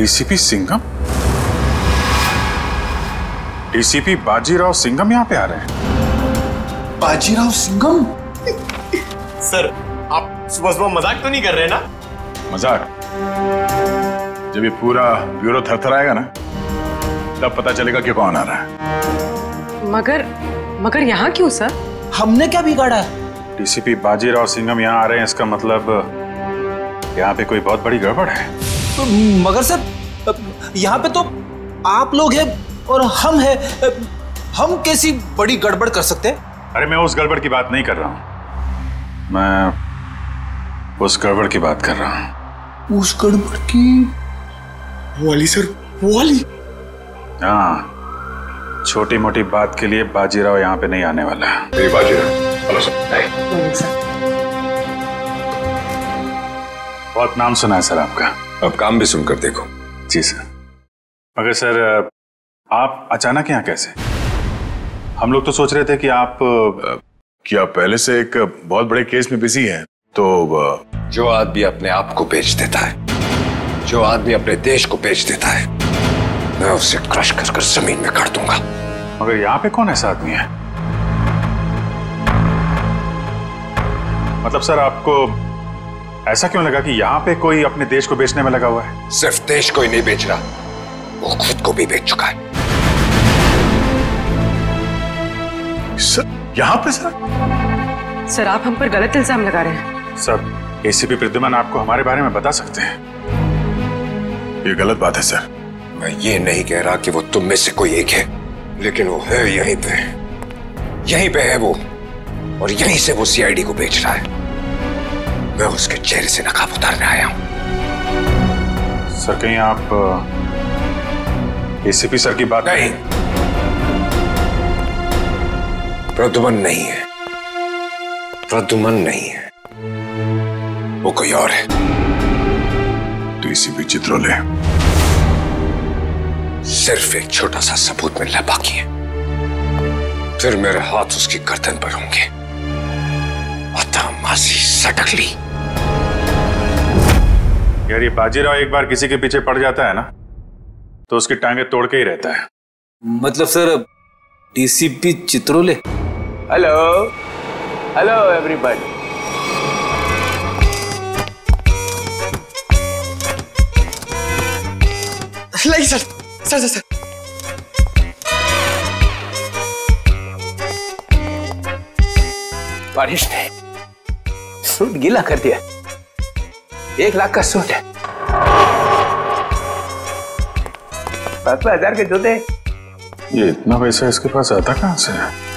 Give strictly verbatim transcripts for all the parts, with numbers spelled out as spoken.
DCP Singham? DCP Bajirao Singham यहाँ पे आ रहे हैं? बाजीराव सिंघम? सर, आप सुबह सुबह मजाक तो नहीं कर रहे ना? मजाक? जब ये पूरा ब्यूरो थरथराएगा ना, तब पता चलेगा कि कौन आ रहा है। मगर मगर यहाँ क्यों सर? हमने क्या बिगाड़ा? डीसीपी बाजीराव सिंघम यहाँ आ रहे हैं, इसका मतलब यहाँ पे कोई बहुत बड़ी गड़बड़ है। तो मगर सर, यहाँ पे तो आप लोग हैं और हम हैं, हम कैसी बड़ी गड़बड़ कर सकते हैं? अरे मैं उस गड़बड़ की बात नहीं कर रहा हूँ, मैं उस गड़बड़ की बात कर रहा हूँ। उस गड़बड़ की? वो वाली सर, वो वाली? हाँ, छोटी मोटी बात के लिए बाजीराव यहाँ पे नहीं आने वाला। Bajirao, hello sir. बहुत नाम सुना है सर आपका। अब काम भी सुनकर देखो। जी सर। मगर सर, आप अचानक यहाँ कैसे? हम लोग तो सोच रहे थे कि आप क्या पहले से एक बहुत बड़े केस में बिजी हैं, तो जो आदमी अपने आप को बेच देता है, जो आदमी अपने देश को बेच देता है, मैं उसे क्रश कर कर जमीन में काट दूंगा। मगर यहाँ पे कौन ऐसा आदमी है? मतलब सर, आपको ऐसा क्यों लगा कि यहाँ पे कोई अपने देश को बेचने में लगा हुआ है? सिर्फ देश को ही नहीं बेच रहा, वो खुद को भी बेच चुका है। सर, यहाँ पे सर? सर, आप हम पर गलत इल्जाम लगा रहे हैं। सर, एसीपी प्रद्युमन आपको हमारे बारे में बता सकते हैं। ये गलत बात है सर। मैं ये नहीं कह रहा कि वो तुम में से कोई एक है, लेकिन वो है यहीं पे, यहीं पे है वो, और यहीं से वो सीआईडी को बेच रहा है। मैं उसके चेहरे से नकाब उतारने आया हूं। सर, कहीं आप एसीपी सर की बात? नहीं, प्रद्युमन नहीं है, प्रद्युमन नहीं है, वो कोई और है। डीसीपी चित्रोले। सिर्फ एक छोटा सा सबूत मिलना बाकी है, फिर मेरे हाथ उसकी गर्दन पर होंगे। मासी सटकली। यार, ये बाजीराव एक बार किसी के पीछे पड़ जाता है ना, तो उसकी टांगे तोड़ के ही रहता है। मतलब sir, DCP Chitrole? Hello hello everybody. लाइए सर, सर सर सर। बारिश ने सूट गीला कर दिया। एक लाख का सूट है, पांच हजार के जूते। ये इतना पैसा इसके पास आता कहां से?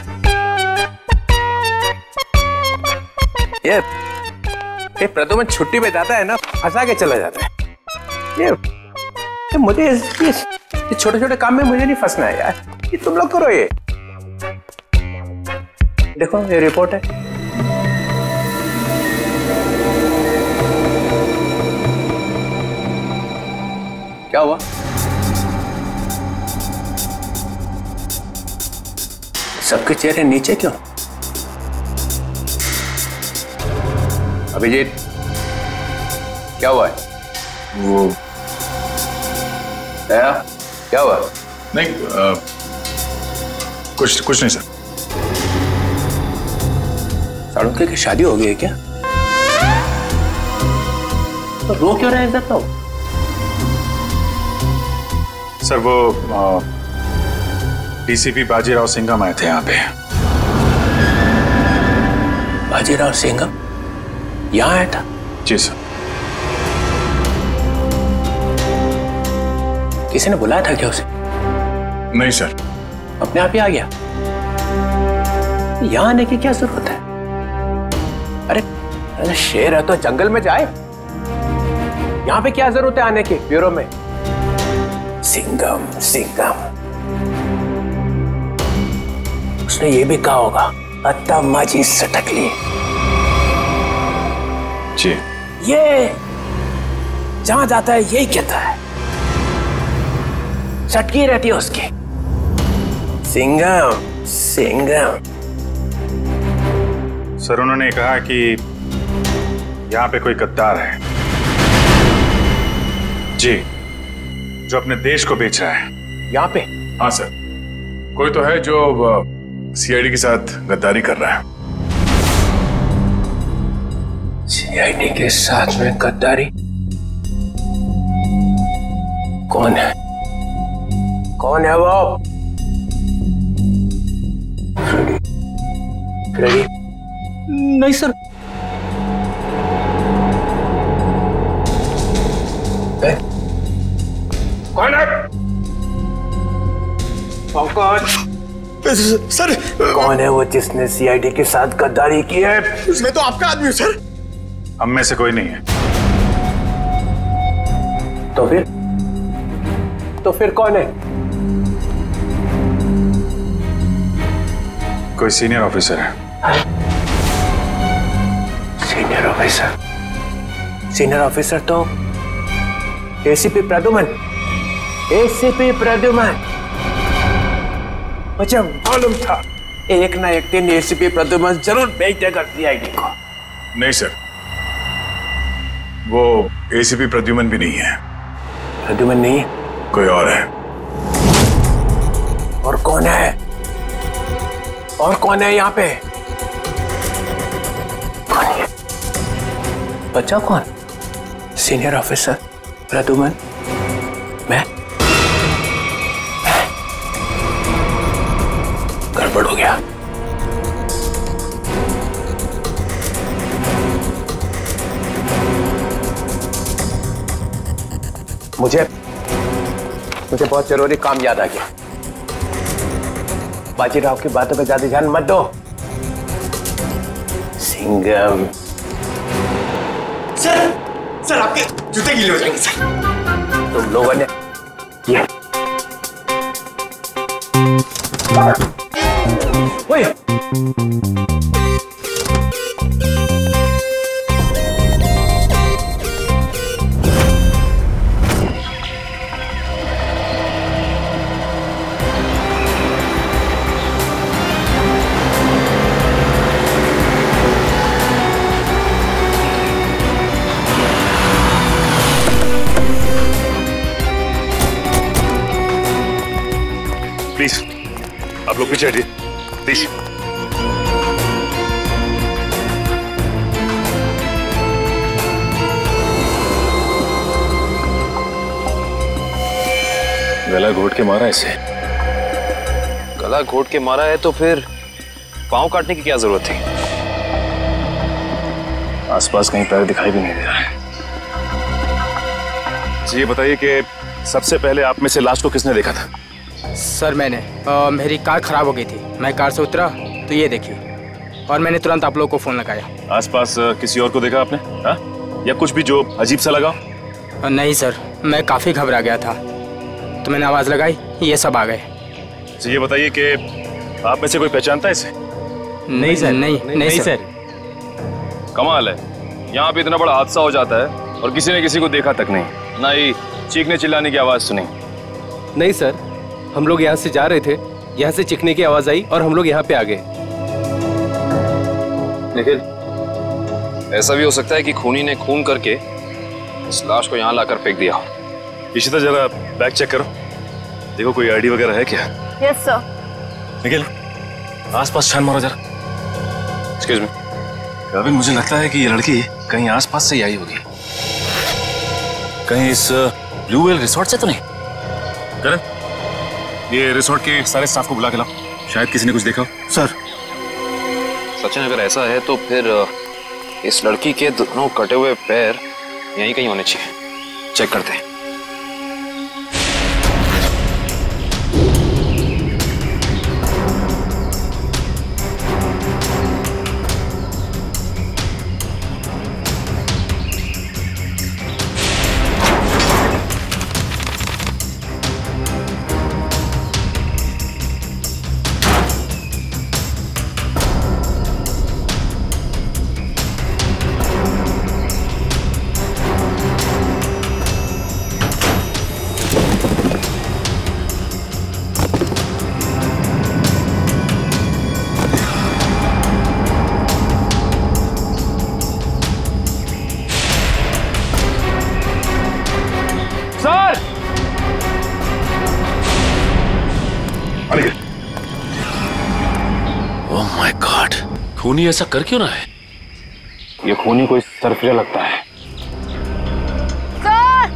ये ये प्रद्युमन छुट्टी पे जाता है ना, फंसा के चला जाता है। ये, ये मुझे ये छोटे छोटे काम में मुझे नहीं फंसना है यार। ये तुम लोग करो। ये देखो, ये रिपोर्ट है। क्या हुआ? सबके चेहरे नीचे क्यों? अभिजीत, क्या हुआ है? वो क्या क्या हुआ? नहीं, आ, कुछ कुछ नहीं सर। साड़ुके की शादी हो गई है क्या? तो रो क्यों रहे हैं तो? सर, वो डीसीपी बाजीराव सिंघम आए थे यहाँ पे। बाजीराव सिंघम यहाँ आया था? जी सर। किसी ने बुलाया था क्या उसे? नहीं सर। अपने आप ही आ गया? यहाँ आने की क्या जरूरत है? अरे अरे शेर है तो जंगल में जाए। यहाँ पे क्या जरूरत है आने की ब्यूरो में? सिंघम सिंघम, उसने ये भी कहा होगा, अत्ता माजी सटकली। जी। ये जहां जाता है यही कहता है, सटकी रहती है उसकी। सिंघम सिंघम। सर, उन्होंने कहा कि यहाँ पे कोई गद्दार है। जी, जो अपने देश को बेच रहा है। यहाँ पे? हाँ सर, कोई तो है जो सीआईडी के साथ गद्दारी कर रहा है। सीआईडी के साथ में गद्दारी? कौन है? कौन है वो? फ्रेडी? फ्रेडी? नहीं सर। कौन है? कौन? सर कौन है वो जिसने सीआईडी के साथ गद्दारी की है? मैं तो आपका आदमी हूँ सर। हम में से कोई नहीं है। तो फिर तो फिर कौन है? कोई सीनियर ऑफिसर है। Senior officer? सीनियर ऑफिसर तो एसीपी प्रद्युमन। एसीपी प्रद्युमन, मुझे मालूम था एक ना एक दिन एसीपी प्रद्युमन जरूर बेच देगा सीआईडी को। नहीं सर, वो एसीपी प्रद्युमन भी नहीं है। प्रद्युमन नहीं है? कोई और है। और कौन है? और कौन है यहाँ पे? कौन है? बच्चा कौन? सीनियर ऑफिसर प्रद्युमन, मैं? गड़बड़ हो गया। मुझे मुझे बहुत जरूरी काम याद आ गया। बाजीराव की बातों पे ज्यादा ध्यान मत दो। सिंघम। सर सर आपके जूते गीले हो जाएंगे सर। तुम लोगों ने ये ओए प्लीज आप लोग पीछे हटिए प्लीज। गला घोट के मारा इसे। गला घोट के मारा है तो फिर पांव काटने की क्या जरूरत थी? आसपास कहीं पैर दिखाई भी नहीं दे रहा है। जी ये बताइए कि सबसे पहले आप में से लाश को किसने देखा था? सर मैंने आ, मेरी कार खराब हो गई थी, मैं कार से उतरा तो ये देखिए और मैंने तुरंत आप लोगों को फोन लगाया। आसपास किसी और को देखा आपने? हा? या कुछ भी जो अजीब सा लगा? आ, नहीं सर, मैं काफी घबरा गया था तो मैंने आवाज लगाई, ये सब आ गए। जी ये बताइए कि आप में से कोई पहचानता है इसे? नहीं सर, नहीं नहीं, नहीं सर। कमाल है, यहाँ पे इतना बड़ा हादसा हो जाता है और किसी ने किसी को देखा तक नहीं, ना ही चीखने चिल्लाने की आवाज सुनी। नहीं सर, हम लोग यहाँ से जा रहे थे, यहाँ से चीखने की आवाज आई और हम लोग यहाँ पे आ गए। लेकिन ऐसा भी हो सकता है कि खूनी ने खून करके इस लाश को यहाँ लाकर फेंक दिया। इशिता जरा बैग चेक करो, देखो कोई आईडी वगैरह है क्या? Yes sir. निखिल आसपास छान मारो जरा। Excuse me. कभी मुझे लगता है कि ये लड़की कहीं आसपास से ही आई होगी। कहीं इस ब्लू व्हेल रिसोर्ट से तो नहीं? करण, ये रिसोर्ट के सारे स्टाफ को बुला के लाओ, शायद किसी ने कुछ देखा हो। सर सचिन, अगर ऐसा है तो फिर इस लड़की के दोनों कटे हुए पैर यहीं कहीं होने चाहिए। चेक करते हैं। ओह माय गॉड, खूनी ऐसा कर क्यों रहा है? ये खूनी कोई सरफिरा लगता है। सर!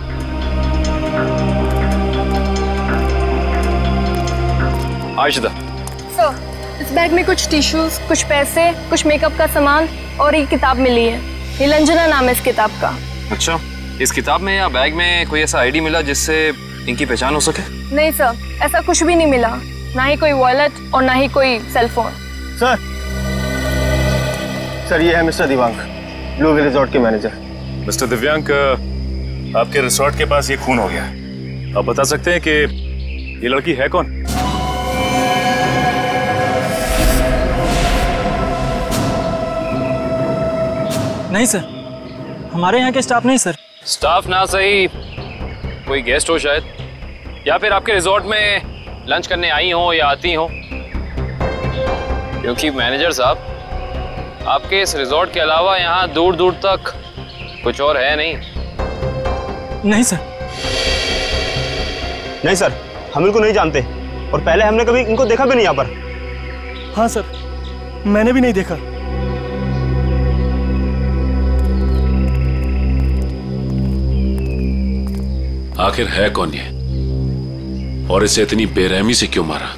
आयशा, सर, इस बैग में कुछ टिश्यूज, कुछ पैसे, कुछ मेकअप का सामान और एक किताब मिली है। नीलंजना नाम है इस किताब का। अच्छा, इस किताब में या बैग में कोई ऐसा आईडी मिला जिससे इनकी पहचान हो सके? नहीं सर, ऐसा कुछ भी नहीं मिला, ना ही कोई वॉलेट और ना ही कोई सेल फोन। सर सर ये है mister Divyang, blue hill resort के मैनेजर। मिस्टर दिव्यांग, आपके रिसोर्ट के पास ये खून हो गया। आप बता सकते हैं कि ये लड़की है कौन? नहीं सर, हमारे यहाँ के स्टाफ नहीं सर। स्टाफ ना सही, कोई गेस्ट हो शायद, या फिर आपके रिजॉर्ट में लंच करने आई हो या आती हो। क्योंकि मैनेजर साहब, आपके इस रिजॉर्ट के अलावा यहाँ दूर दूर तक कुछ और है नहीं। नहीं सर। नहीं सर, हम इनको नहीं जानते और पहले हमने कभी इनको देखा भी नहीं यहाँ पर। हाँ सर, मैंने भी नहीं देखा। आखिर है कौन ये और इसे इतनी बेरहमी से क्यों मारा?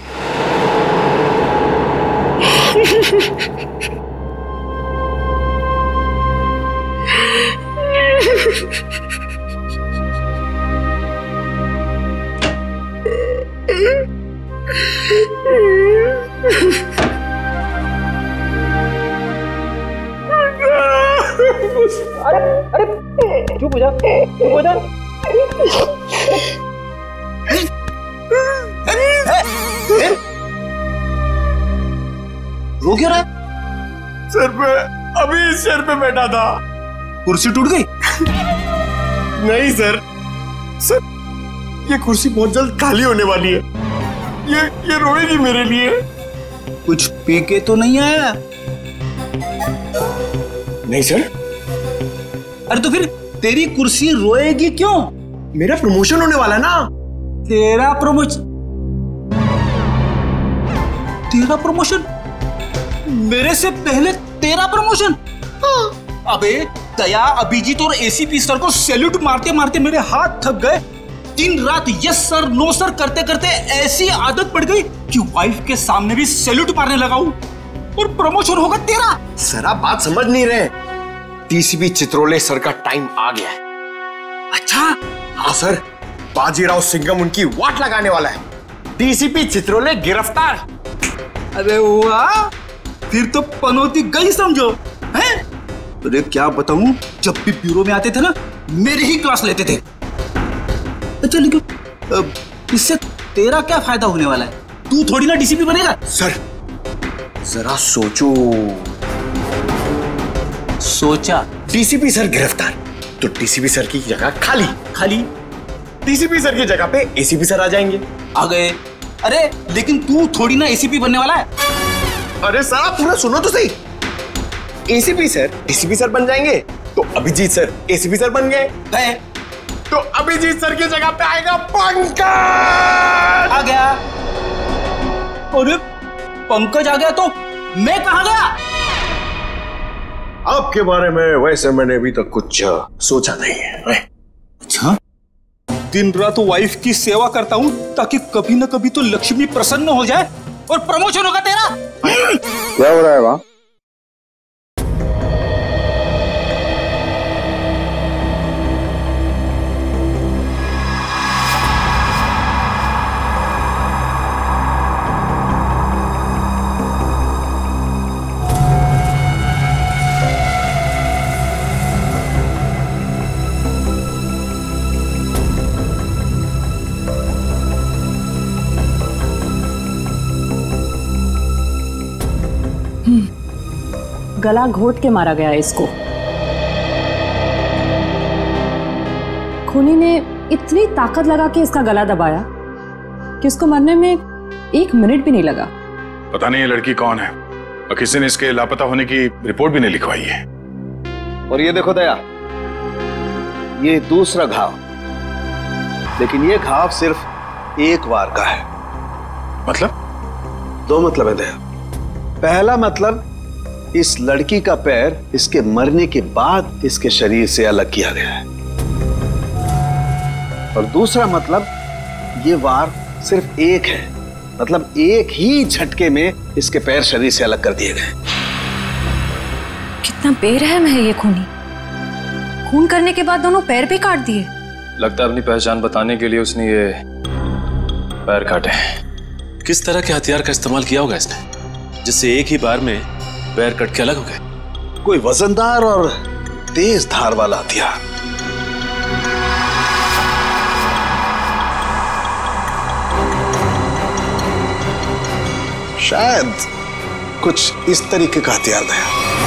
अरे अरे चुप हो जा, चुप हो जा। रो क्यों रहा है? सर पे अभी इस चेयर पे बैठा था, कुर्सी टूट गई? नहीं सर, सर ये कुर्सी बहुत जल्द खाली होने वाली है। ये ये रोएगी मेरे लिए। कुछ पी के तो नहीं आया? नहीं सर। अरे तो फिर तेरी कुर्सी रोएगी क्यों? मेरा प्रमोशन होने वाला है ना। तेरा प्रमोशन? तेरा प्रमोशन? मेरे से पहले तेरा प्रमोशन? अबे दया, अभिजीत और एसीपी सर को सैल्यूट मारते मारते मेरे हाथ थक गए। दिन रात यस सर नो सर करते करते ऐसी आदत पड़ गई कि वाइफ के सामने भी सैल्यूट मारने लगा हूं, और प्रमोशन होगा तेरा। सर आप बात समझ नहीं रहे। टीसीपी चित्रोले सर का टाइम आ गया है। अच्छा? हाँ सर, बाजीराव सिंघम उनकी वाट लगाने वाला है। टीसीपी चित्रोले गिरफ्तार। अरे वाह, फिर तो पनौती गई समझो। हैं? अरे क्या बताऊं, जब भी ब्यूरो में आते थे ना, मेरी ही क्लास लेते थे। अच्छा लेकिन इससे तेरा क्या फायदा होने वाला है? तू थोड़ी ना डीसीपी बनेगा। सर जरा सोचो। सोचा? डीसीपी सर गिरफ्तार तो डीसीपी सर की जगह खाली खाली डीसीपी सर की जगह पे एसीपी सर आ जाएंगे। आ गए। अरे लेकिन तू थोड़ी ना एसीपी बनने वाला है। अरे सर आप पूरा सुनो तो सही। एसीपी सर डीसीपी सर बन जाएंगे तो अभिजीत सर एसीपी सर बन गए, तो अभिजीत सर की जगह पे आएगा पंकज। आ गया। अरे पंकज आ गया तो मैं कहां गया? आपके बारे में वैसे मैंने अभी तक कुछ सोचा नहीं है। अच्छा, दिन रात वाइफ की सेवा करता हूं ताकि कभी ना कभी तो लक्ष्मी प्रसन्न हो जाए और प्रमोशन होगा तेरा। क्या हो रहा है वहां? गला घोट के मारा गया इसको। खूनी ने इतनी ताकत लगा के इसका गला दबाया कि उसको मरने में एक मिनट भी नहीं लगा। पता नहीं ये लड़की कौन है और किसी ने इसके लापता होने की रिपोर्ट भी नहीं लिखवाई है। और ये देखो दया, ये दूसरा घाव, लेकिन ये घाव सिर्फ एक वार का है। मतलब? दो मतलब है दया। पहला मतलब इस लड़की का पैर इसके मरने के बाद इसके शरीर से अलग किया गया है, और दूसरा मतलब ये वार सिर्फ एक है, मतलब एक ही झटके में इसके पैर शरीर से अलग कर दिए गए। कितना बेरहम है ये खूनी। खून करने के बाद दोनों पैर भी काट दिए। लगता है अपनी पहचान बताने के लिए उसने ये पैर काटे। किस तरह के हथियार का इस्तेमाल किया होगा इसने, जिससे एक ही बार में पैर कट के अलग हो गए? कोई वजनदार और तेज धार वाला हथियार। शायद कुछ इस तरीके का हथियार है।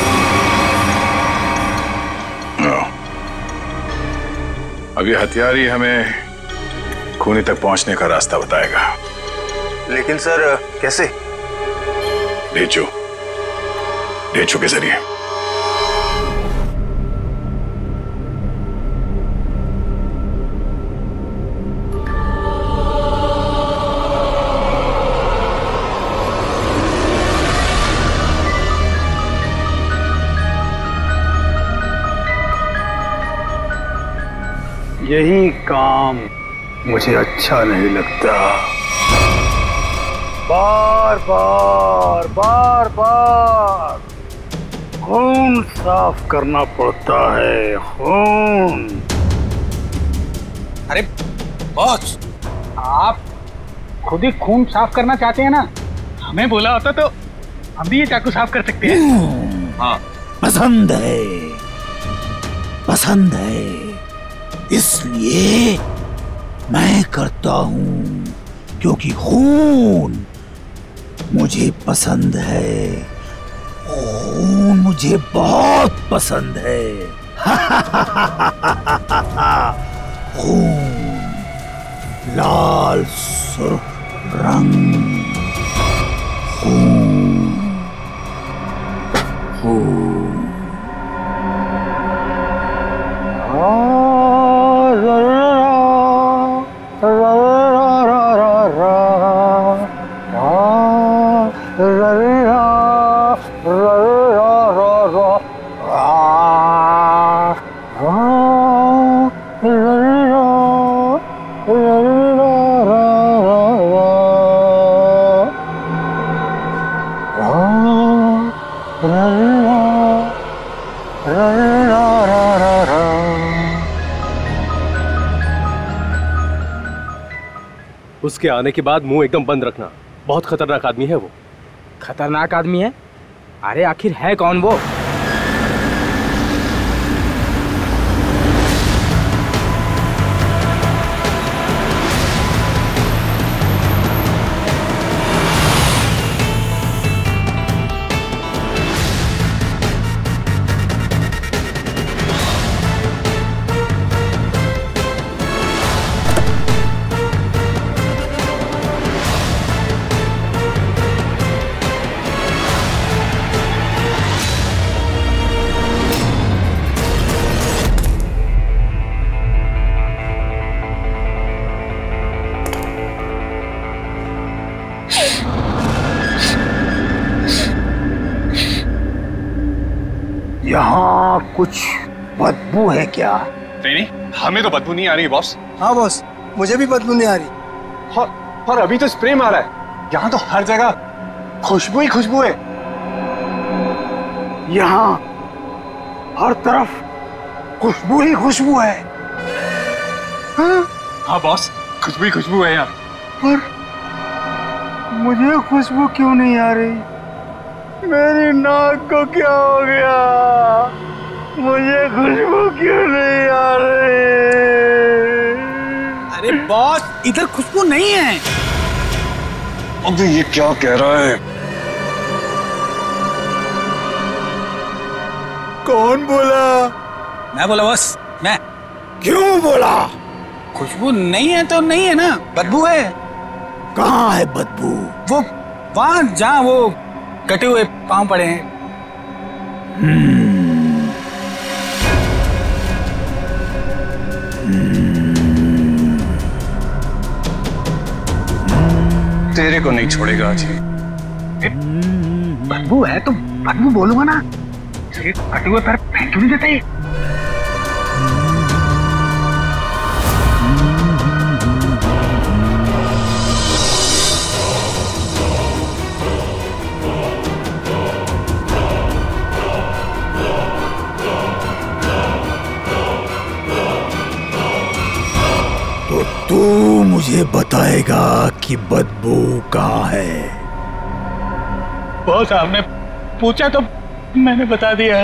अब ये हथियार ही हमें खूनी तक पहुंचने का रास्ता बताएगा। लेकिन सर कैसे? ढेचू ढेचू के जरिए। यही काम मुझे अच्छा नहीं लगता। बार बार बार बार खून साफ करना पड़ता है, खून। अरे बॉस, आप खुद ही खून साफ करना चाहते हैं ना? हमें बोला होता तो हम भी ये चाकू साफ कर सकते हैं। हाँ, पसंद है, पसंद है, इसलिए मैं करता हूं, क्योंकि खून मुझे पसंद है, खून मुझे बहुत पसंद है। खून, लाल सुर्ख रंग, खून, खून। उसके आने के बाद मुंह एकदम बंद रखना। बहुत खतरनाक आदमी है वो। खतरनाक आदमी है? अरे आखिर है कौन वो? यहाँ कुछ बदबू है क्या? नहीं नहीं, हमें तो बदबू नहीं आ रही बॉस। हाँ बॉस, मुझे भी बदबू नहीं आ रही। और, और अभी तो स्प्रे मारा है। यहाँ तो हर जगह खुशबू ही खुशबू है। यहाँ हर तरफ खुशबू ही खुशबू है। हाँ, हाँ बॉस, खुशबू ही खुशबू है यहाँ। पर मुझे खुशबू क्यों नहीं आ रही? मेरी नाक को क्या हो गया? मुझे खुशबू क्यों नहीं आ रही? अरे बॉस, इधर खुशबू नहीं है। अबे ये क्या कह रहा है? कौन बोला? मैं बोला बॉस, मैं। क्यों बोला? खुशबू नहीं है तो नहीं है ना, बदबू है। कहाँ है बदबू? वो वहां जहाँ वो कटे हुए पांव पड़े हैं। हम्म। हम्म। तेरे को नहीं छोड़ेगा आज। बदबू है तो बदबू बोलूंगा ना, सिर्फ कटे हुए पैर फेंक क्यों नहीं देते? तो तू मुझे बताएगा कि बदबू कहाँ है? बॉस आपने पूछा तो मैंने बता दिया।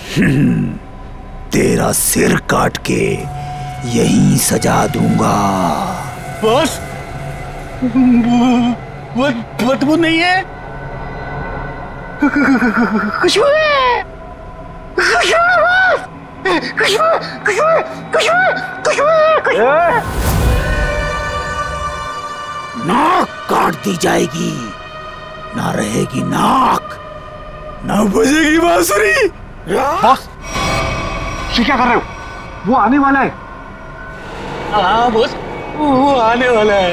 तेरा सिर काट के यहीं सजा दूंगा। बॉस वो बदबू नहीं है, खुशबू है, खुशबू है बॉस, खुशबू खुशबू खुशबू खुशबू खुशबू। नाक काट दी जाएगी, ना रहेगी नाक, ना बजेगी बांसुरी। बॉस ये क्या कर रहे हो? वो आने वाला है। हाँ बॉस वो आने वाला है,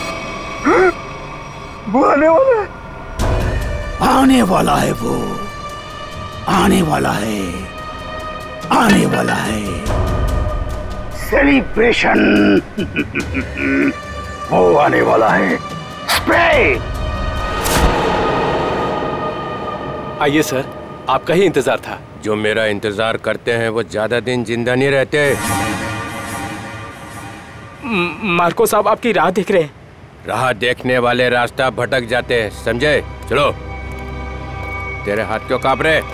वो आने वाला है, आने वाला है, वो आने वाला है, आने वाला है। सेलिब्रेशन वो आने वाला है। स्प्रे। आइए सर, आपका ही इंतजार था। जो मेरा इंतजार करते हैं वो ज्यादा दिन जिंदा नहीं रहते। मार्को साहब आपकी राह देख रहे हैं। राह देखने वाले रास्ता भटक जाते हैं, समझे? चलो। तेरे हाथ क्यों कांप रहे?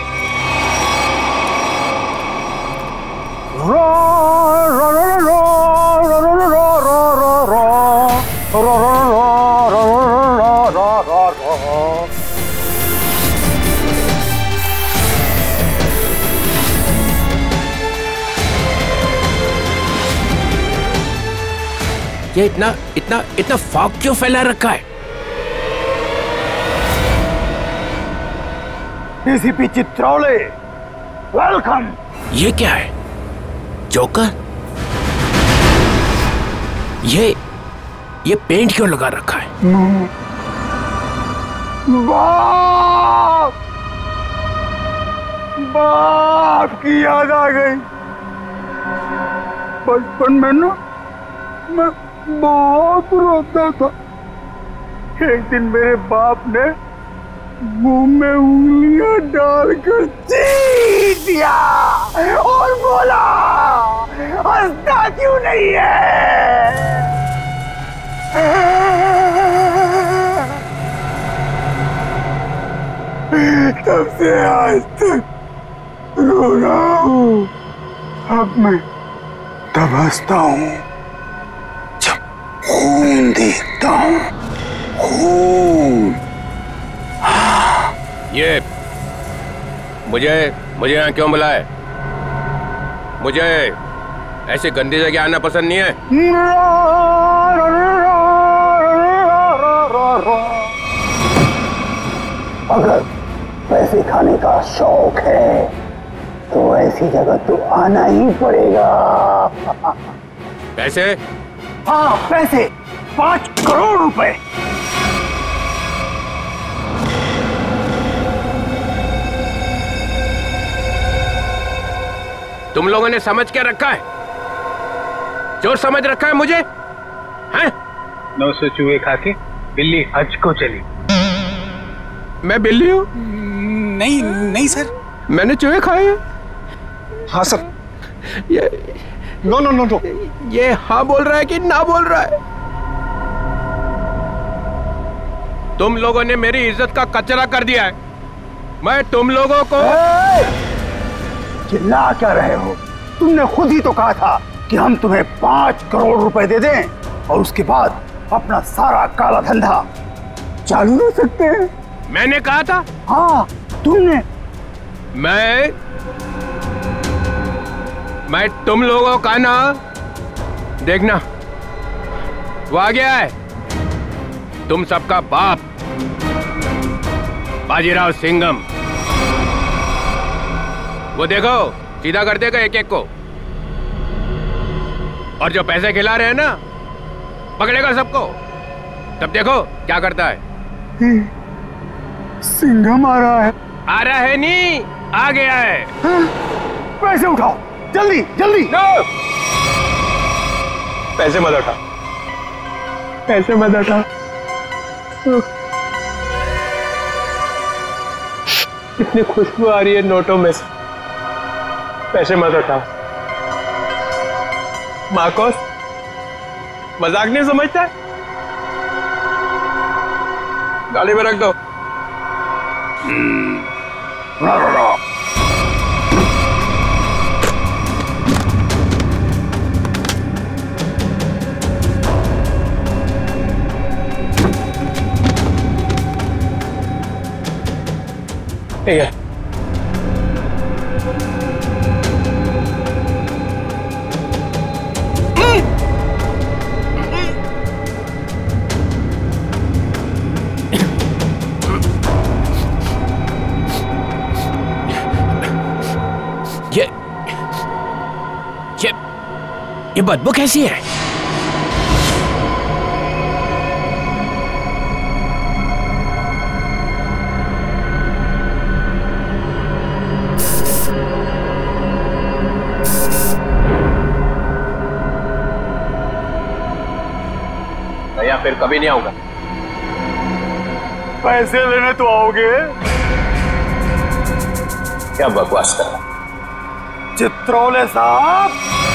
रो रो रो रो रो रो रो रो रो रो रो रो रो रो रो। ये इतना इतना इतना फॉग क्यों फैला रखा है? ACP Chitrole, welcome. ये क्या है? जोकर? ये ये पेंट क्यों लगा रखा है? बाप बाप की याद आ गई। बचपन में ना मैं बहुत रोता था। एक दिन मेरे बाप ने मुंह में उंगलियां डालकर चीर दिया और बोला, हंसता क्यों नहीं है? तब से आज तक रो रहा हूँ। अब मैं तब हंसता हूँ जब खून देखता हूँ। खून। ये मुझे मुझे यहाँ क्यों बुलाए? मुझे ऐसी गंदी जगह आना पसंद नहीं है। अगर पैसे खाने का शौक है तो ऐसी जगह तो आना ही पड़ेगा। पैसे? हाँ पैसे, पांच करोड़ रुपए। तुम लोगों ने समझ क्या रखा है? जो समझ रखा है मुझे, हैं? नौ सौ चूहे खा के बिल्ली हज को चली। मैं बिल्ली हूँ? नहीं नहीं सर, मैंने चूहे खाए हैं। हाँ सर। ये नो नो नो नो ये हाँ बोल रहा है कि ना बोल रहा है? तुम लोगों ने मेरी इज्जत का कचरा कर दिया है। मैं तुम लोगों को चिल्ला क्या रहे हो? तुमने खुद ही तो कहा था कि हम तुम्हें पांच करोड़ रुपए दे दें और उसके बाद अपना सारा काला धंधा चालू रख सकते हैं। मैंने कहा था? हाँ तुमने। मैं मैं तुम लोगों का ना, देखना वो आ गया है। तुम सबका बाप बाजीराव सिंघम। वो देखो सीधा कर देगा एक एक को, और जो पैसे खिला रहे हैं ना पकड़ेगा सबको। तब देखो क्या करता है। सिंघम आ रहा है। आ रहा है नहीं, आ गया है। हाँ? पैसे उठाओ, जल्दी जल्दी। नो, पैसे मत उठा, पैसे मत उठा। कितनी खुशबू आ रही है नोटों में से। पैसे मत उठा। मार्कोस, मजाक नहीं समझता? गाड़ी में रख दो। ठीक है। ये ये ये बदबू कैसी है? या फिर कभी नहीं आऊंगा। पैसे लेने तो आओगे? क्या बकवास कर रहा? चित्रोले साहब,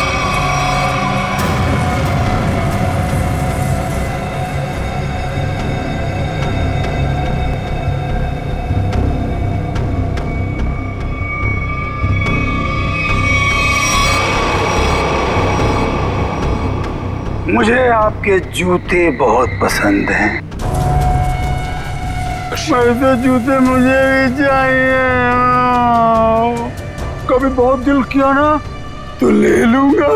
मुझे आपके जूते बहुत पसंद हैं। वैसे जूते मुझे भी चाहिए। कभी बहुत दिल किया ना तो ले लूंगा।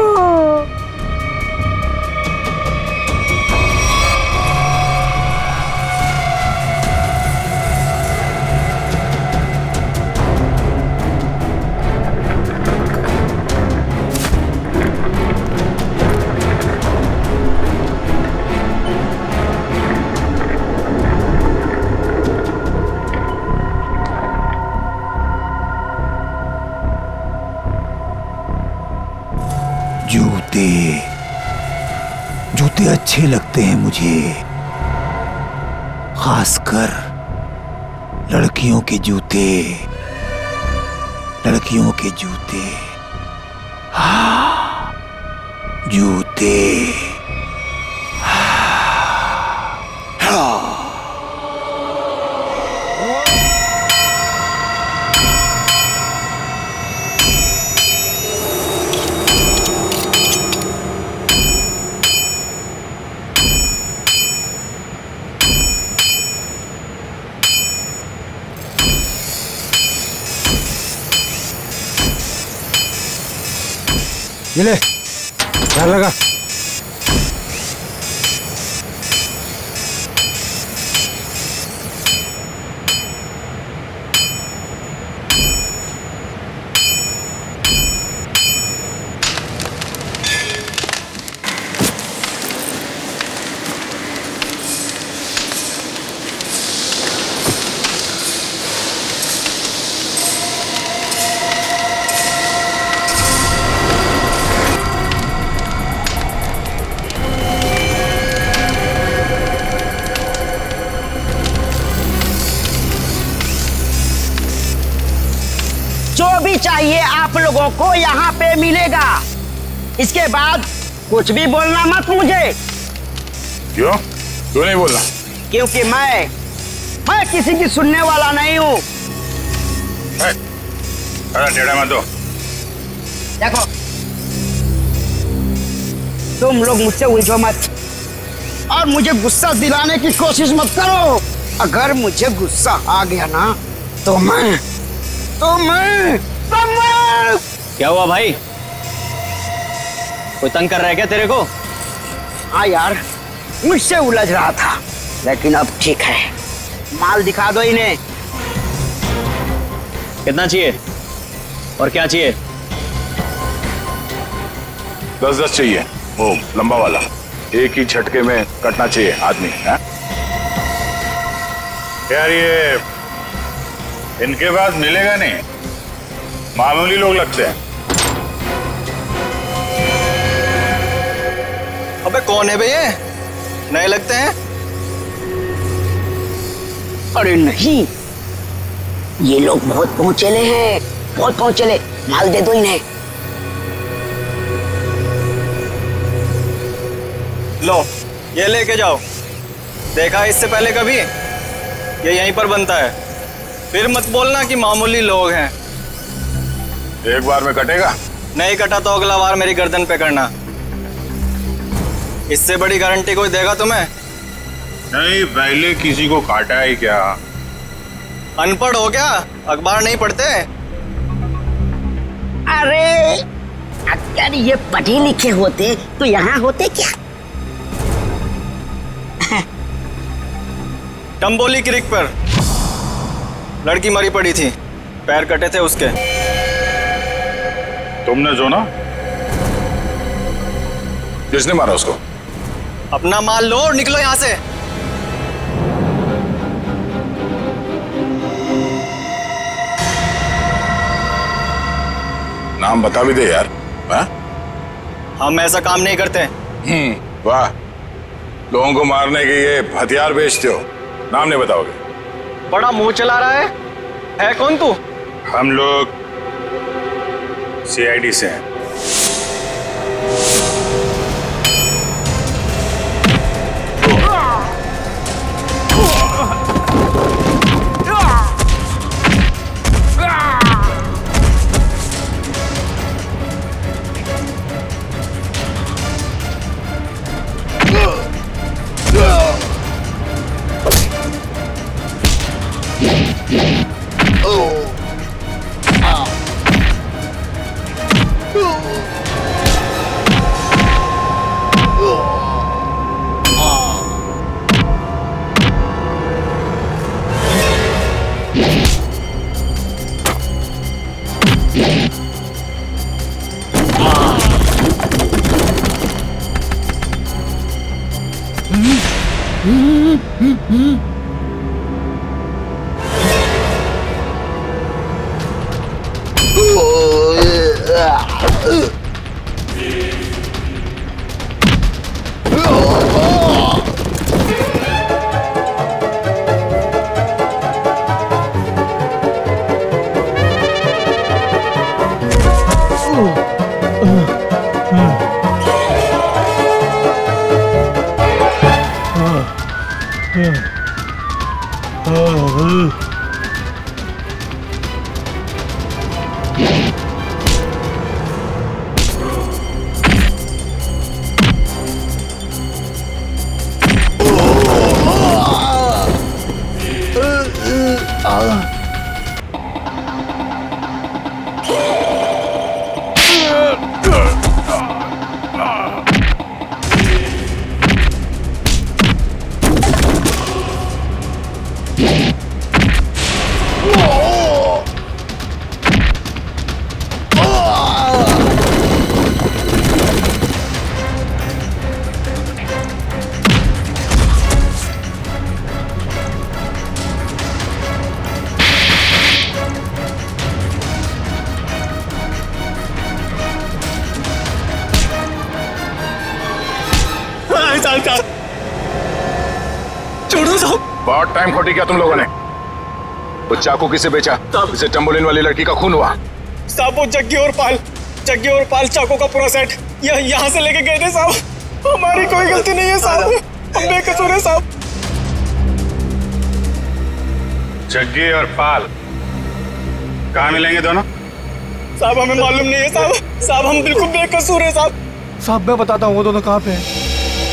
जूते जूते अच्छे लगते हैं मुझे, खासकर लड़कियों के जूते, लड़कियों के जूते। हाँ, जूते। हाँ। ये ले, ध्यान लगा। चाहिए आप लोगों को यहाँ पे मिलेगा। इसके बाद कुछ भी बोलना मत मुझे। क्यों? क्यों नहीं बोलना? क्योंकि मैं मैं किसी की सुनने वाला नहीं हूँ। अरे टेढ़ा मत दो। देखो, तुम लोग मुझसे उलझो मत और मुझे गुस्सा दिलाने की कोशिश मत करो। अगर मुझे गुस्सा आ गया ना तो मैं तो मैं तो मैं क्या हुआ भाई? कोई तंग कर रहा है क्या तेरे को? हाँ यार, मुझसे उलझ रहा था, लेकिन अब ठीक है। माल दिखा दो इन्हें। कितना चाहिए और क्या चाहिए? दस दस चाहिए, वो लंबा वाला, एक ही झटके में कटना चाहिए आदमी है? यार ये इनके पास मिलेगा नहीं, मामूली लोग लगते हैं। अबे कौन है बे ये? नए लगते हैं। अरे नहीं, ये लोग बहुत पहुंचेले हैं, बहुत पहुंचेले। माल दे दो इन्हें। लो ये लेके जाओ। देखा इससे पहले कभी? ये यहीं पर बनता है। फिर मत बोलना कि मामूली लोग हैं। एक बार में कटेगा? नहीं कटा तो अगला बार मेरी गर्दन पे करना। इससे बड़ी गारंटी कोई देगा तुम्हें? नहीं, पहले किसी को काटा है क्या? अनपढ़ हो क्या? अखबार नहीं पढ़ते? अरे अगर ये पढ़े लिखे होते तो यहाँ होते क्या? टम्बोली क्रिक पर लड़की मरी पड़ी थी, पैर कटे थे उसके। तुमने जो ना? किसने मारा उसको? अपना माल लो और निकलो यहाँ से। नाम बता भी दे यार। हा? हम ऐसा काम नहीं करते। हम्म, वाह, लोगों को मारने के ये हथियार बेचते हो, नाम नहीं बताओगे? बड़ा मुंह चला रहा है। है कौन तू? हम लोग सीआईडी से हैं। बहुत टाइम खोटी किया तुम लोगों ने। वो चाकू किसे बेचा? इसे टम्बोलिन वाली लड़की का खून हुआ। साहब वो जग्गी और पाल, जग्गी और पाल चाकू का पूरा सेट यह, यहाँ से लेके गए थे साहब। हमारी कोई गलती नहीं है साहब, हम बेकसूर हैं साहब। जग्गी और पाल कहाँ मिलेंगे दोनों? साहब हमें मालूम नहीं है साहब, साहब हम बिल्कुल बेकसूर हैं साहब। साहब मैं बताता हूँ वो दोनों कहाँ पे हैं।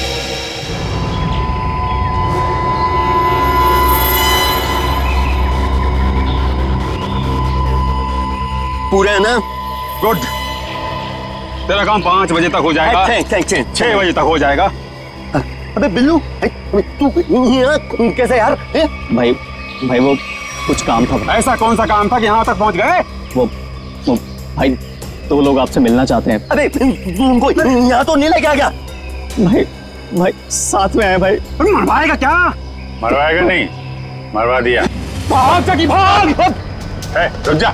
पूरे है ना? गुड। तेरा काम पाँच बजे तक हो जाएगा। छह बजे तक हो जाएगा। अबे बिल्लू तू कैसे यार? भाई भाई वो कुछ काम था। ऐसा कौन सा काम था कि यहाँ तक पहुँच गए? वो वो भाई दो लोग आपसे मिलना चाहते हैं। अरे उनको यहाँ तो नहीं लेके आ गया? भाई भाई साथ में आए भाई। मरवाएगा क्या? मरवाएगा नहीं, मरवा दिया। भाग जगी भाग। ए, रुक जा।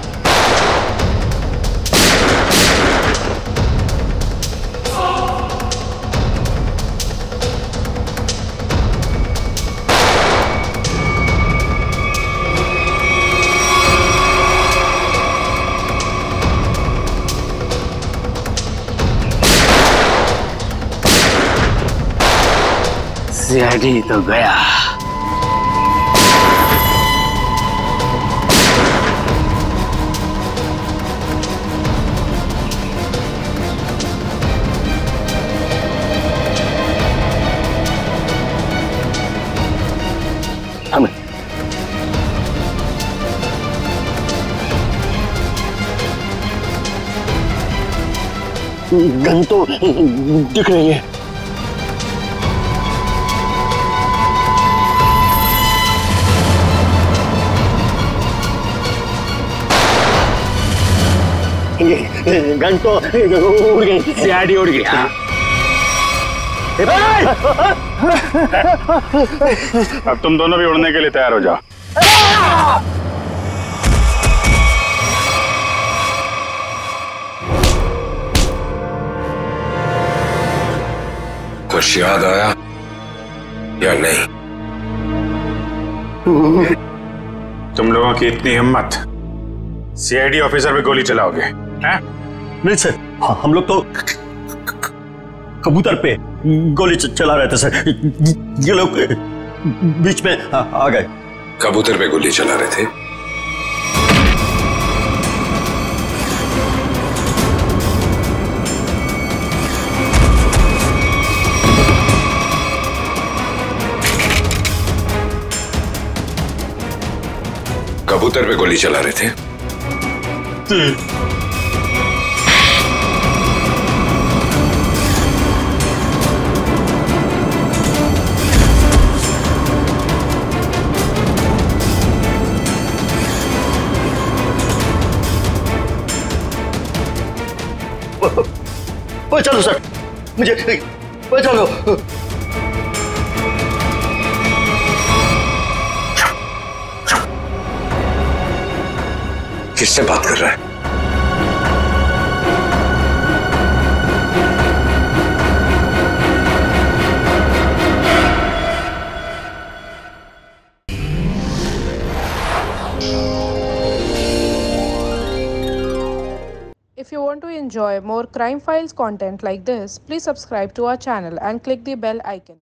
सीआईडी तो गया। हम गन तो दिख रही है। गन तो उड़ गई, सीआईडी उड़ गई। हाँ। अब तुम दोनों भी उड़ने के लिए तैयार हो जाओ। कुछ याद आया या नहीं? तुम लोगों की इतनी हिम्मत, सीआईडी ऑफिसर पे गोली चलाओगे? हैं? नहीं सर, हम लोग तो कबूतर पे गोली चला रहे थे सर। ये लोग बीच में आ गए। कबूतर पे गोली चला रहे थे? कबूतर पे गोली चला रहे थे? ओ चलो सर, मुझे चलो। किससे बात कर रहा है? If you want to enjoy more Crime Files content like this, please subscribe to our channel and click the bell icon.